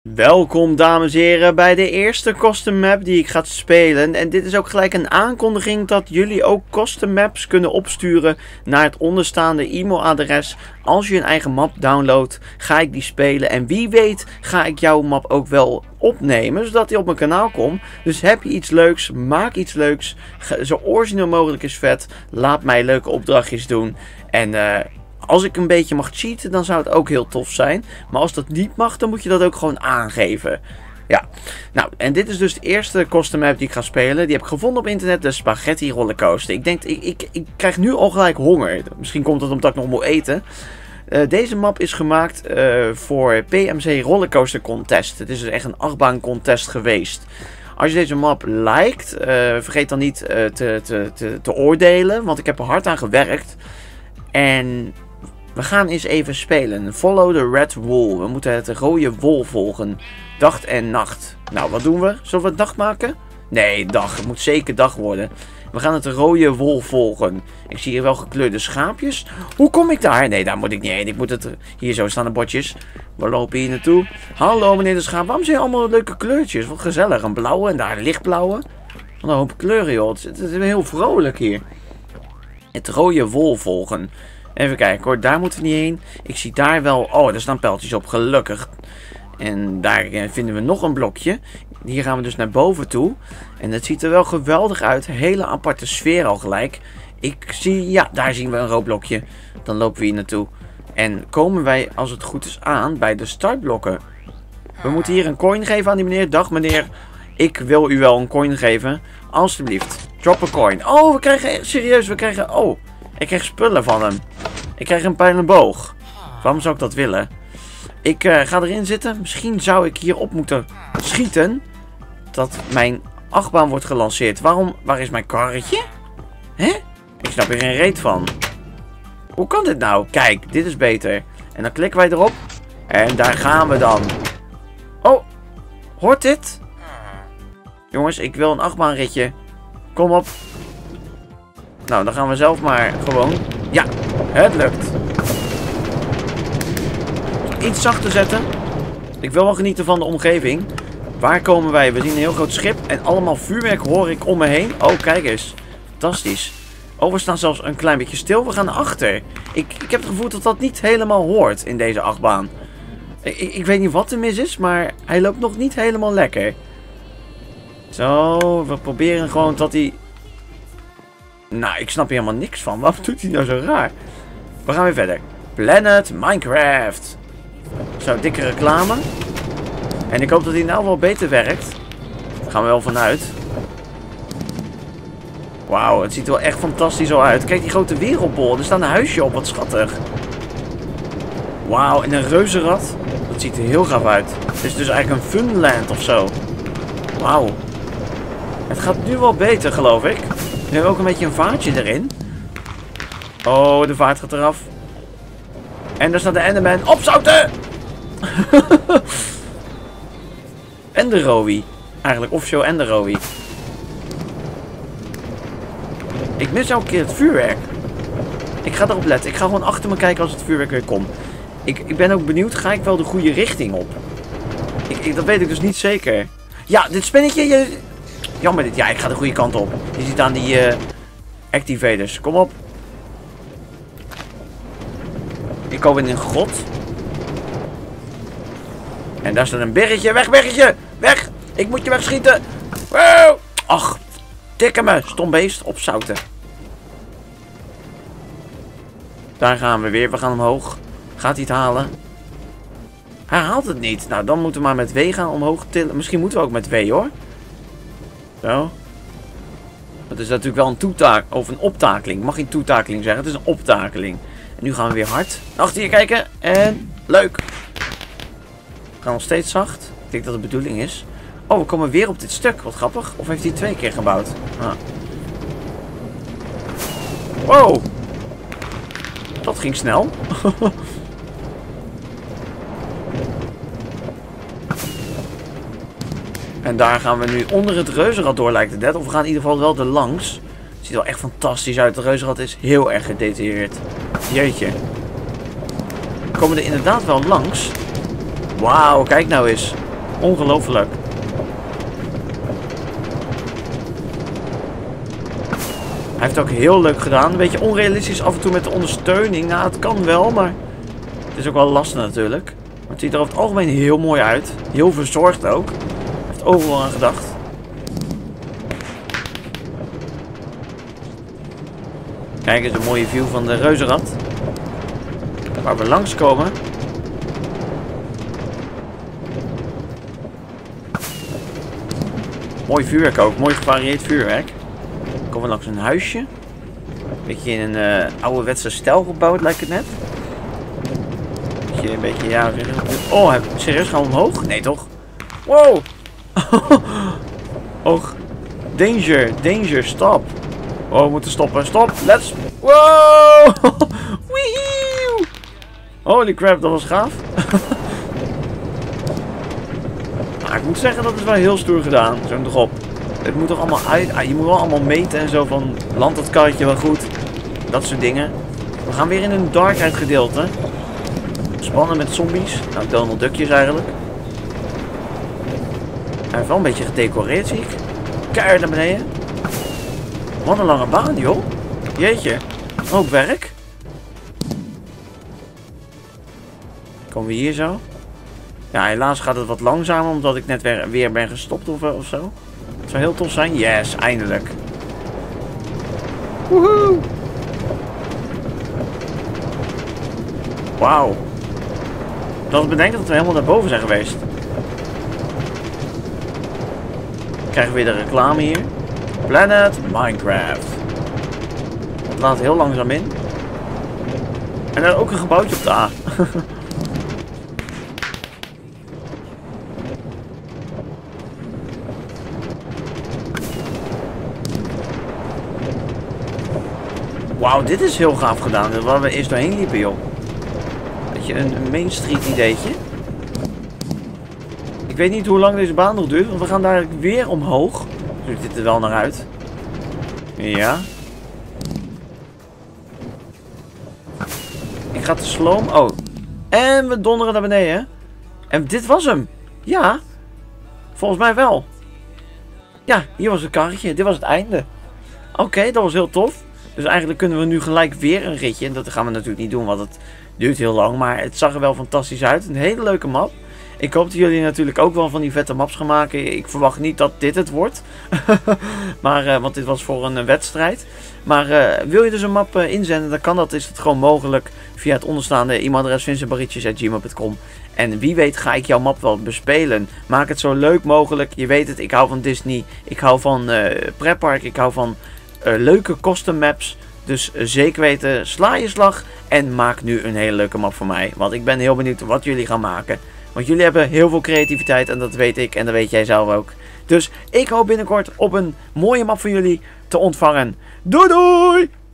Welkom dames en heren bij de eerste custom map die ik ga spelen. En dit is ook gelijk een aankondiging dat jullie ook custom maps kunnen opsturen naar het onderstaande e-mailadres. Als je een eigen map downloadt, ga ik die spelen. En wie weet ga ik jouw map ook wel opnemen, zodat die op mijn kanaal komt. Dus heb je iets leuks, maak iets leuks. Zo origineel mogelijk is vet. Laat mij leuke opdrachtjes doen. En als ik een beetje mag cheaten, dan zou het ook heel tof zijn. Maar als dat niet mag, dan moet je dat ook gewoon aangeven. Ja, nou, en dit is dus de eerste custom map die ik ga spelen. Die heb ik gevonden op internet, de Spaghetti Rollercoaster. Ik denk, ik krijg nu al gelijk honger. Misschien komt het omdat ik nog moet eten. Deze map is gemaakt voor PMC Rollercoaster Contest. Het is dus echt een achtbaan contest geweest. Als je deze map liked, vergeet dan niet te oordelen, want ik heb er hard aan gewerkt. En we gaan eens even spelen. Follow the red wool. We moeten het rode wol volgen. Dag en nacht. Nou, wat doen we? Zullen we het nacht maken? Nee, dag. Het moet zeker dag worden. We gaan het rode wol volgen. Ik zie hier wel gekleurde schaapjes. Hoe kom ik daar? Nee, daar moet ik niet heen. Ik moet het... Hier zo staan de bordjes. We lopen hier naartoe. Hallo meneer de schaap. Waarom zijn allemaal leuke kleurtjes? Wat gezellig. Een blauwe en daar een lichtblauwe. Wat een hoop kleuren joh. Het is heel vrolijk hier. Het rode wol volgen. Even kijken hoor, daar moeten we niet heen. Ik zie daar wel... Oh, er staan pijltjes op, gelukkig. En daar vinden we nog een blokje. Hier gaan we dus naar boven toe. En het ziet er wel geweldig uit. Hele aparte sfeer al gelijk. Ik zie... Ja, daar zien we een rood blokje. Dan lopen we hier naartoe. En komen wij, als het goed is, aan bij de startblokken. We moeten hier een coin geven aan die meneer. Dag meneer. Ik wil u wel een coin geven. Alsjeblieft. Drop een coin. Oh, we krijgen... Serieus, we krijgen... Oh, ik krijg spullen van hem. Ik krijg een pijl en boog. Waarom zou ik dat willen? Ik ga erin zitten. Misschien zou ik hierop moeten schieten. Dat mijn achtbaan wordt gelanceerd. Waarom? Waar is mijn karretje? Hè? Ik snap er geen reet van. Hoe kan dit nou? Kijk, dit is beter. En dan klikken wij erop. En daar gaan we dan. Oh, hoort dit? Jongens, ik wil een achtbaanritje. Kom op. Nou, dan gaan we zelf maar gewoon. Ja, het lukt. Iets zachter zetten. Ik wil wel genieten van de omgeving. Waar komen wij? We zien een heel groot schip. En allemaal vuurwerk hoor ik om me heen. Oh, kijk eens. Fantastisch. Oh, we staan zelfs een klein beetje stil. We gaan naar achter. Ik heb het gevoel dat dat niet helemaal hoort in deze achtbaan. Ik weet niet wat er mis is, maar hij loopt nog niet helemaal lekker. Zo, we proberen gewoon dat hij... Nou, ik snap hier helemaal niks van. Waarom doet hij nou zo raar? We gaan weer verder. Planet Minecraft. Zo, dikke reclame. En ik hoop dat hij nou wel beter werkt. Daar gaan we wel vanuit. Wauw, het ziet er wel echt fantastisch al uit. Kijk die grote wereldbol. Er staat een huisje op, wat schattig. Wauw, en een reuzenrad. Dat ziet er heel gaaf uit. Het is dus eigenlijk een funland of zo. Wauw. Het gaat nu wel beter, geloof ik. Nu hebben we ook een beetje een vaartje erin. Oh, de vaart gaat eraf. En daar staat de Enderman. Opzouten! Enderowie. Eigenlijk officieel Enderowie. Ik mis elke keer het vuurwerk. Ik ga erop letten. Ik ga gewoon achter me kijken als het vuurwerk weer komt. Ik ben ook benieuwd. Ga ik wel de goede richting op? Dat weet ik dus niet zeker. Ja, dit spinnetje... Jammer dit. Ja, ik ga de goede kant op. Je ziet aan die activators. Kom op. Ik kom in een grot. En daar staat een bergetje. Weg, bergetje! Weg! Ik moet je wegschieten. Wow! Ach, tikken me. Stom beest. Opzouten. Daar gaan we weer. We gaan omhoog. Gaat hij het halen? Hij haalt het niet. Nou, dan moeten we maar met W gaan omhoog tillen. Misschien moeten we ook met W hoor. Zo. Dat is natuurlijk wel een toetaak of een optakeling. Ik mag geen toetakeling zeggen. Het is een optakeling. En nu gaan we weer hard. Achter je kijken. En leuk. We gaan nog steeds zacht. Ik denk dat het de bedoeling is. Oh, we komen weer op dit stuk. Wat grappig. Of heeft hij 2 keer gebouwd? Ah. Wow. Dat ging snel. En daar gaan we nu onder het reuzenrad door, lijkt het net. Of we gaan in ieder geval wel er langs. Het ziet er wel echt fantastisch uit. Het reuzenrad is heel erg gedetailleerd. Jeetje. We komen er inderdaad wel langs. Wauw, kijk nou eens. Ongelooflijk. Hij heeft het ook heel leuk gedaan. Een beetje onrealistisch af en toe met de ondersteuning. Nou, het kan wel, maar het is ook wel lastig natuurlijk. Maar het ziet er over het algemeen heel mooi uit. Heel verzorgd ook. Hij heeft overal aan gedacht. Kijk eens, een mooie view van de reuzenrad. Waar we langskomen. Mooi vuurwerk ook. Mooi gevarieerd vuurwerk. Dan komen we langs een huisje. Beetje in een ouderwetse stijl gebouwd, lijkt het net. Een beetje, ja... Oh, serieus, gaan we omhoog? Nee, toch? Wow! Och. Danger, danger, stop. Oh, we moeten stoppen. Stop, let's... Wow! Wee! Holy crap, dat was gaaf. Maar ik moet zeggen, dat is wel heel stoer gedaan. Zo toch op. Het moet toch allemaal uit... je moet wel allemaal meten en zo van... Landt dat karretje wel goed? Dat soort dingen. We gaan weer in een darkheid gedeelte. Spannen met zombies. Nou, Donald Duckjes eigenlijk. Hij heeft wel een beetje gedecoreerd, zie ik. Keihard naar beneden. Wat een lange baan, joh. Jeetje. Ook werk. Komen we hier zo? Ja, helaas gaat het wat langzamer, omdat ik net weer ben gestopt of zo. Het zou heel tof zijn. Yes, eindelijk. Woehoe. Wauw. Dat bedenkt dat we helemaal naar boven zijn geweest. Krijgen we weer de reclame hier. Planet Minecraft. Het laat heel langzaam in. En er ook een gebouwtje op de A. Wauw, dit is heel gaaf gedaan. Waar we eerst doorheen liepen, joh. Beetje een Main Street ideetje. Ik weet niet hoe lang deze baan nog duurt, want we gaan daar weer omhoog. Ziet dit er wel naar uit. Ja. Ik ga te sloom. Oh. En we donderen naar beneden. En dit was hem. Ja. Volgens mij wel. Ja, hier was het karretje. Dit was het einde. Oké, dat was heel tof. Dus eigenlijk kunnen we nu gelijk weer een ritje. En dat gaan we natuurlijk niet doen, want het duurt heel lang. Maar het zag er wel fantastisch uit. Een hele leuke map. Ik hoop dat jullie natuurlijk ook wel van die vette maps gaan maken. Ik verwacht niet dat dit het wordt. Maar, want dit was voor een wedstrijd. Maar wil je dus een map inzenden, dan kan dat. Is het gewoon mogelijk via het onderstaande e-mailadres vincentbarrietjes@gmail.com. En wie weet ga ik jouw map wel bespelen. Maak het zo leuk mogelijk. Je weet het, ik hou van Disney. Ik hou van pretpark. Ik hou van leuke custom maps. Dus zeker weten, sla je slag. En maak nu een hele leuke map voor mij. Want ik ben heel benieuwd wat jullie gaan maken. Want jullie hebben heel veel creativiteit en dat weet ik en dat weet jij zelf ook. Dus ik hoop binnenkort op een mooie map van jullie te ontvangen. Doei doei!